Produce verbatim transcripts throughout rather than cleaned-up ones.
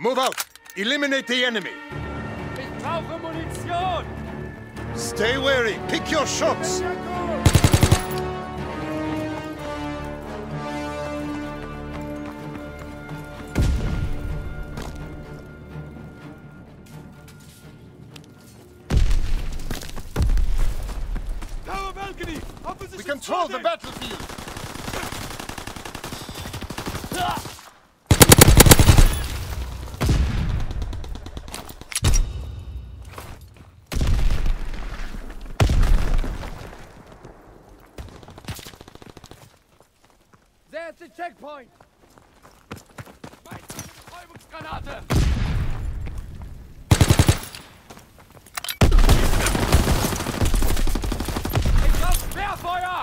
Move out! Eliminate the enemy! Ich brauche Munition! Stay wary! Pick your shots! Tower balcony! Opposition We control the spotted! battlefield! There's the checkpoint! Meine Betäubungsgranate! Ich hab Sperrfeuer!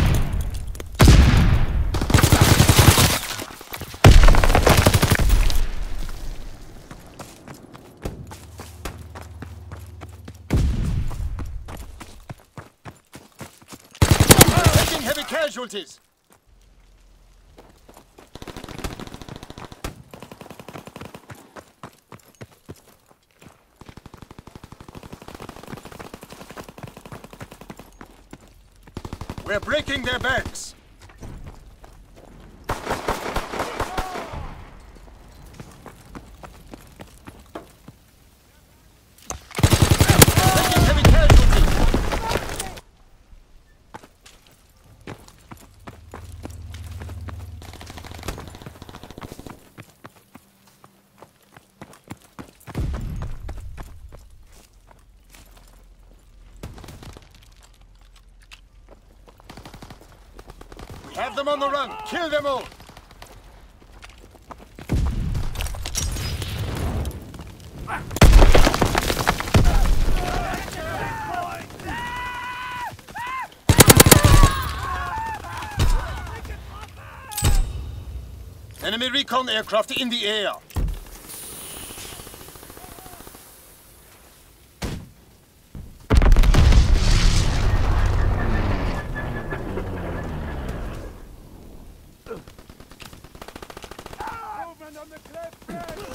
Taking heavy casualties! We're breaking their backs! Taking heavy casualties! Have them on the run! Kill them all! Enemy recon aircraft in the air! Movement on the cliff edge!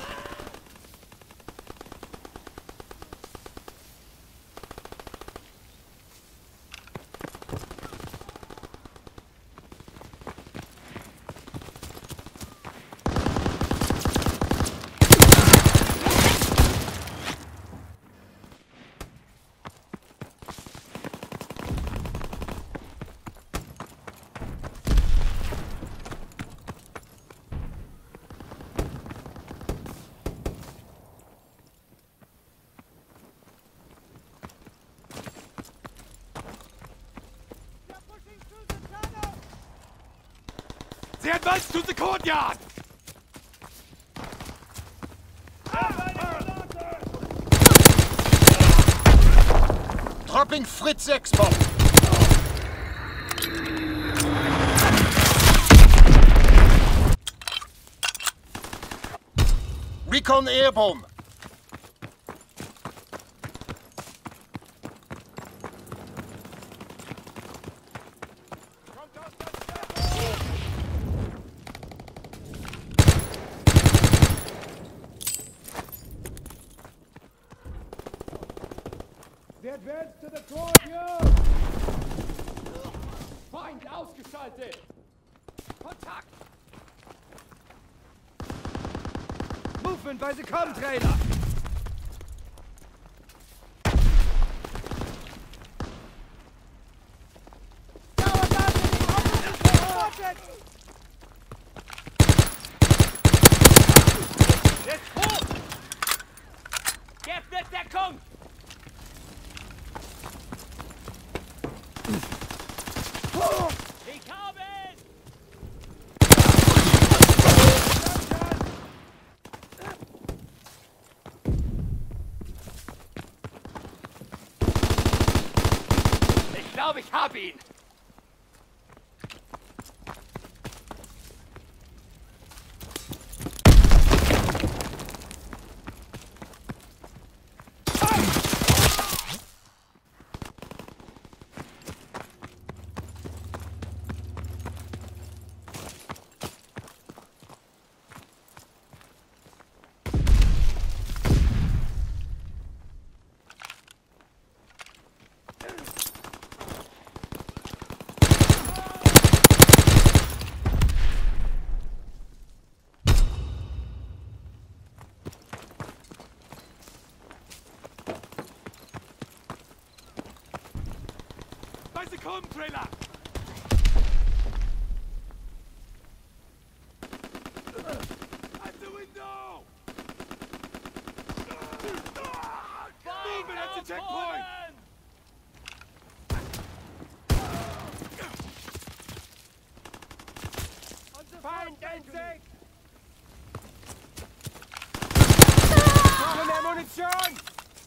They advance to the courtyard! Dropping Fritz six bomb! Recon air bomb! They advance to the courtyard! Feind ausgeschaltet! Kontakt! Movement by the com trailer! Jetzt hoch! Jetzt wird Deckung! Ich habe es! Ich glaube, ich habe ihn! weil sie kommen, Trailer! At the window! Movement at the checkpoint! Feind entdeckt! Brauchen mehr Munition!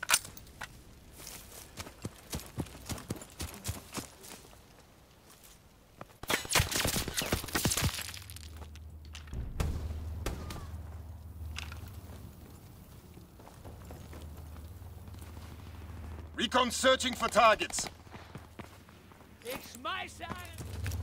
Recon searching for targets. Ich schmeiße einen!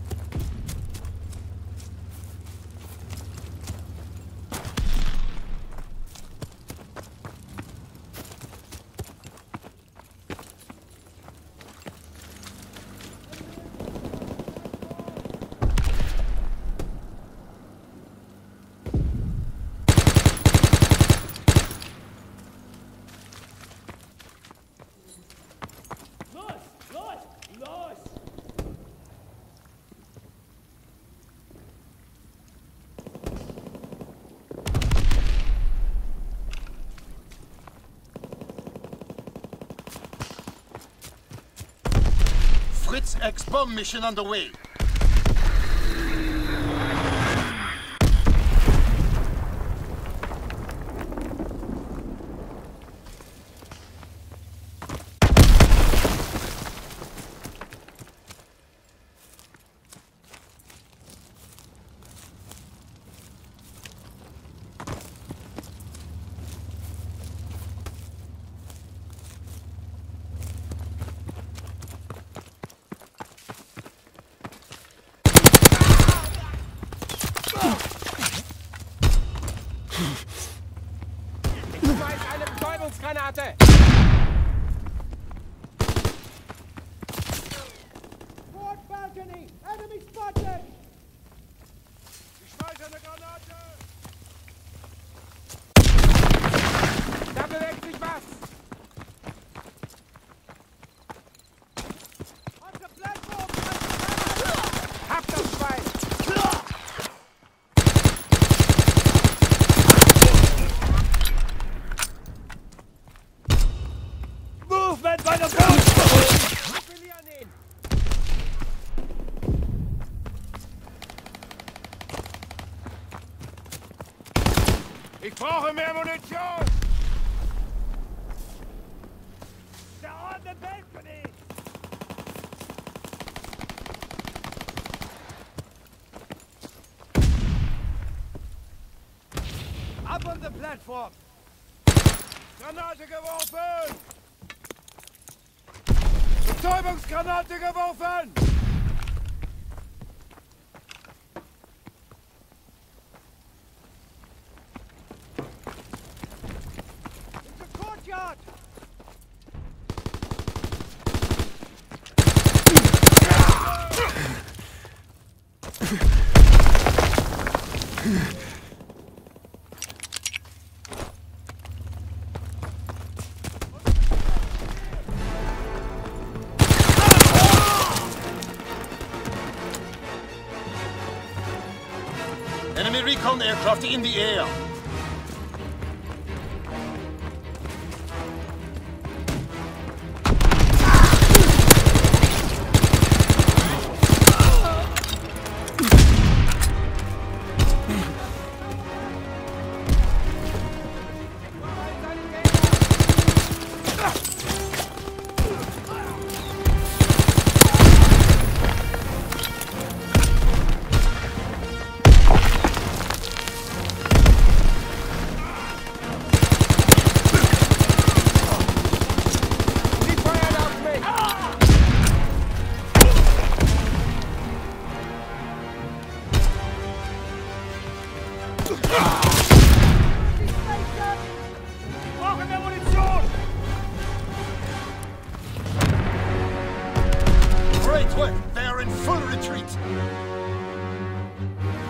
Fritz X-bomb mission underway. Ich schmeiß eine Betäubungsgranate! Port balcony! Enemy spotted! Ich schmeiß eine Granate! Da bewegt sich was! On the platform! Hab das Schwein! Movement by the boat! Ich will hier annehmen! Ich brauche mehr Munition! Der on the balcony! Up on the platform! Granate geworfen! Betäubungsgranate geworfen! In the courtyard! Enemy recon aircraft in the air. Brauchen wir Munition! Great work! They are in full retreat.